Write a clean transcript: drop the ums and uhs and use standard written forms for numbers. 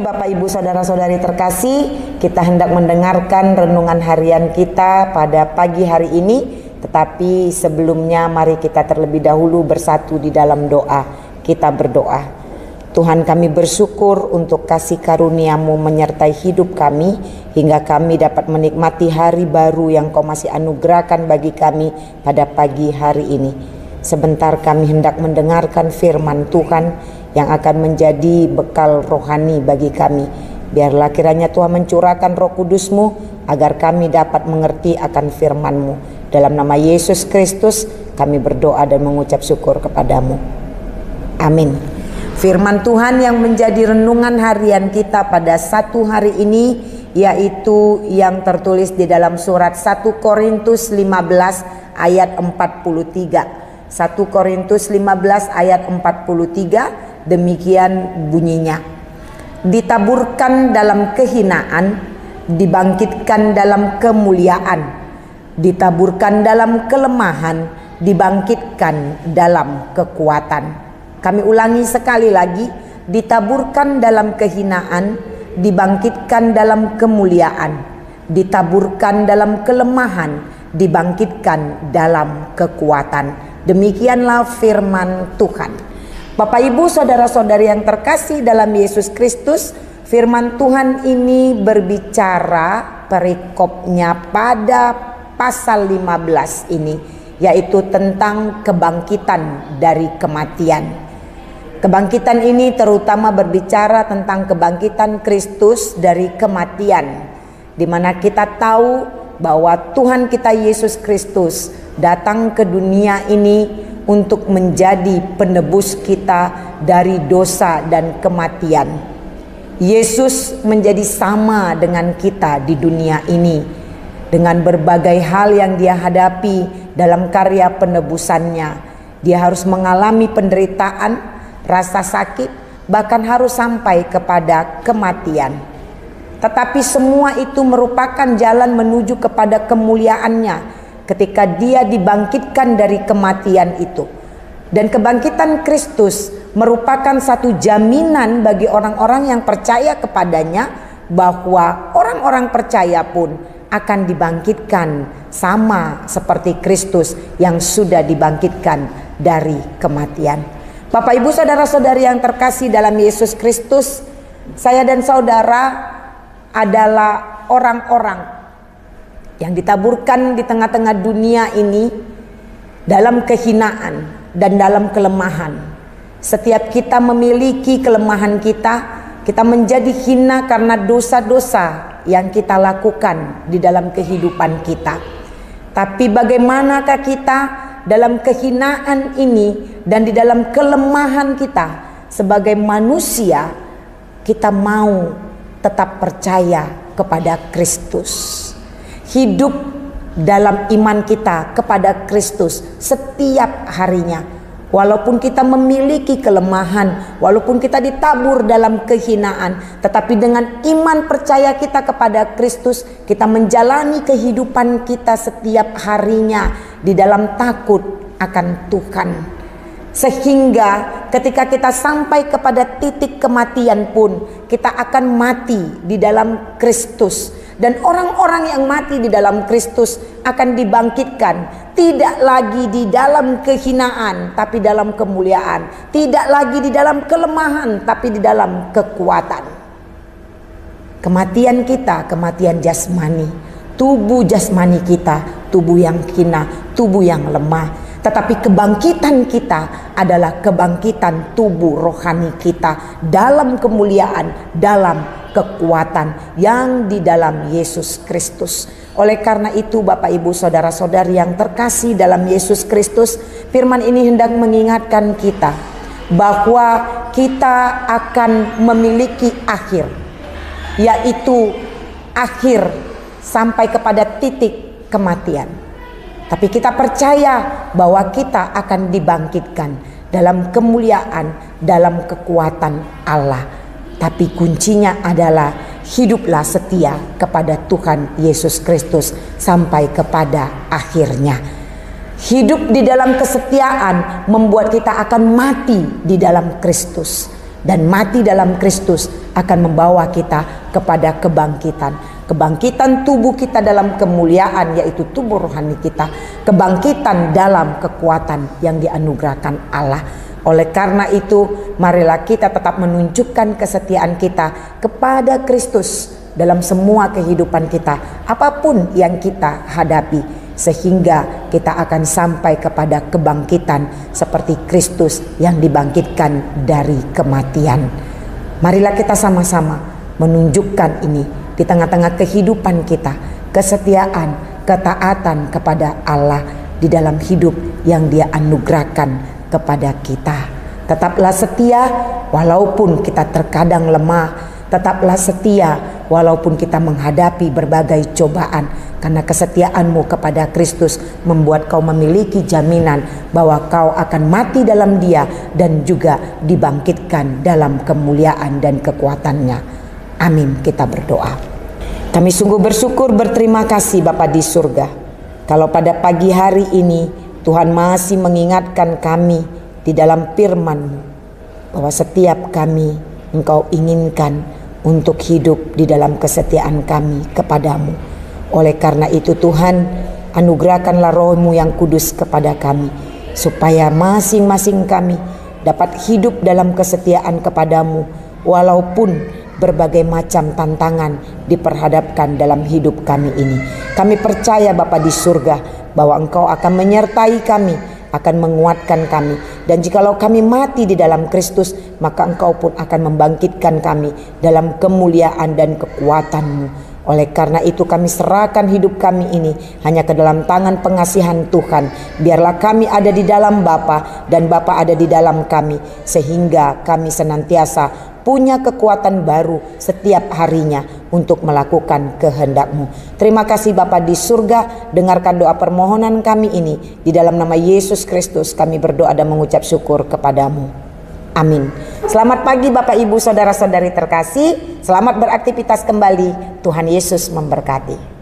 Bapak Ibu Saudara-saudari terkasih, kita hendak mendengarkan renungan harian kita pada pagi hari ini. Tetapi sebelumnya mari kita terlebih dahulu bersatu di dalam doa. Kita berdoa. Tuhan, kami bersyukur untuk kasih karunia-Mu menyertai hidup kami hingga kami dapat menikmati hari baru yang Kau masih anugerahkan bagi kami pada pagi hari ini. Sebentar kami hendak mendengarkan firman Tuhan yang akan menjadi bekal rohani bagi kami. Biarlah kiranya Tuhan mencurahkan Roh Kudus-Mu agar kami dapat mengerti akan firman-Mu. Dalam nama Yesus Kristus kami berdoa dan mengucap syukur kepadamu. Amin. Firman Tuhan yang menjadi renungan harian kita pada satu hari ini yaitu yang tertulis di dalam surat 1 Korintus 15 ayat 43. 1 Korintus 15 ayat 43, demikian bunyinya. Ditaburkan dalam kehinaan, dibangkitkan dalam kemuliaan. Ditaburkan dalam kelemahan, dibangkitkan dalam kekuatan. Kami ulangi sekali lagi, ditaburkan dalam kehinaan, dibangkitkan dalam kemuliaan. Ditaburkan dalam kelemahan, dibangkitkan dalam kekuatan. Demikianlah firman Tuhan. Bapak Ibu Saudara-saudari yang terkasih dalam Yesus Kristus, firman Tuhan ini berbicara perikopnya pada pasal 15 ini, yaitu tentang kebangkitan dari kematian. Kebangkitan ini terutama berbicara tentang kebangkitan Kristus dari kematian, di mana kita tahu bahwa Tuhan kita Yesus Kristus datang ke dunia ini untuk menjadi penebus kita dari dosa dan kematian. Yesus menjadi sama dengan kita di dunia ini dengan berbagai hal yang dia hadapi dalam karya penebusannya. Dia harus mengalami penderitaan, rasa sakit, bahkan harus sampai kepada kematian. Tetapi semua itu merupakan jalan menuju kepada kemuliaannya ketika dia dibangkitkan dari kematian itu. Dan kebangkitan Kristus merupakan satu jaminan bagi orang-orang yang percaya kepadanya bahwa orang-orang percaya pun akan dibangkitkan sama seperti Kristus yang sudah dibangkitkan dari kematian. Bapak Ibu Saudara-saudari yang terkasih dalam Yesus Kristus, saya dan saudara adalah orang-orang yang ditaburkan di tengah-tengah dunia ini dalam kehinaan dan dalam kelemahan. Setiap kita memiliki kelemahan kita menjadi hina karena dosa-dosa yang kita lakukan di dalam kehidupan kita. Tapi bagaimanakah kita dalam kehinaan ini dan di dalam kelemahan kita sebagai manusia, kita mau tetap percaya kepada Kristus, hidup dalam iman kita kepada Kristus setiap harinya. Walaupun kita memiliki kelemahan, walaupun kita ditabur dalam kehinaan, tetapi dengan iman percaya kita kepada Kristus, kita menjalani kehidupan kita setiap harinya di dalam takut akan Tuhan. Sehingga ketika kita sampai kepada titik kematian pun, kita akan mati di dalam Kristus. Dan orang-orang yang mati di dalam Kristus akan dibangkitkan, tidak lagi di dalam kehinaan, tapi dalam kemuliaan. Tidak lagi di dalam kelemahan, tapi di dalam kekuatan. Kematian kita, kematian jasmani, tubuh jasmani kita, tubuh yang hina, tubuh yang lemah. Tetapi kebangkitan kita adalah kebangkitan tubuh rohani kita dalam kemuliaan, dalam kekuatan yang di dalam Yesus Kristus. Oleh karena itu Bapak Ibu Saudara-saudari yang terkasih dalam Yesus Kristus, firman ini hendak mengingatkan kita bahwa kita akan memiliki akhir, yaitu akhir sampai kepada titik kematian. Tapi kita percaya bahwa kita akan dibangkitkan dalam kemuliaan, dalam kekuatan Allah. Tapi kuncinya adalah hiduplah setia kepada Tuhan Yesus Kristus sampai kepada akhirnya. Hidup di dalam kesetiaan membuat kita akan mati di dalam Kristus. Dan mati dalam Kristus akan membawa kita kepada kebangkitan. Kebangkitan tubuh kita dalam kemuliaan, yaitu tubuh rohani kita. Kebangkitan dalam kekuatan yang dianugerahkan Allah. Oleh karena itu, marilah kita tetap menunjukkan kesetiaan kita kepada Kristus dalam semua kehidupan kita, apapun yang kita hadapi, sehingga kita akan sampai kepada kebangkitan seperti Kristus yang dibangkitkan dari kematian. Marilah kita sama-sama menunjukkan ini di tengah-tengah kehidupan kita, kesetiaan, ketaatan kepada Allah di dalam hidup yang Dia anugerahkan kepada kita. Tetaplah setia walaupun kita terkadang lemah, tetaplah setia walaupun kita menghadapi berbagai cobaan, karena kesetiaanmu kepada Kristus membuat kau memiliki jaminan bahwa kau akan mati dalam Dia dan juga dibangkitkan dalam kemuliaan dan kekuatannya. Amin. Kita berdoa. Kami sungguh bersyukur, berterima kasih Bapa di surga, kalau pada pagi hari ini Tuhan masih mengingatkan kami di dalam firman-Mu bahwa setiap kami Engkau inginkan untuk hidup di dalam kesetiaan kami kepadamu. Oleh karena itu Tuhan, anugerahkanlah Roh-Mu yang kudus kepada kami, supaya masing-masing kami dapat hidup dalam kesetiaan kepadamu, walaupun berbagai macam tantangan diperhadapkan dalam hidup kami ini. Kami percaya Bapa di surga bahwa Engkau akan menyertai kami, akan menguatkan kami. Dan jikalau kami mati di dalam Kristus, maka Engkau pun akan membangkitkan kami dalam kemuliaan dan kekuatan-Mu. Oleh karena itu kami serahkan hidup kami ini hanya ke dalam tangan pengasihan Tuhan. Biarlah kami ada di dalam Bapa dan Bapa ada di dalam kami, sehingga kami senantiasa punya kekuatan baru setiap harinya untuk melakukan kehendak-Mu. Terima kasih Bapa di surga, dengarkan doa permohonan kami ini. Di dalam nama Yesus Kristus kami berdoa dan mengucap syukur kepadamu. Amin. Selamat pagi Bapak Ibu Saudara-saudari terkasih. Selamat beraktivitas kembali. Tuhan Yesus memberkati.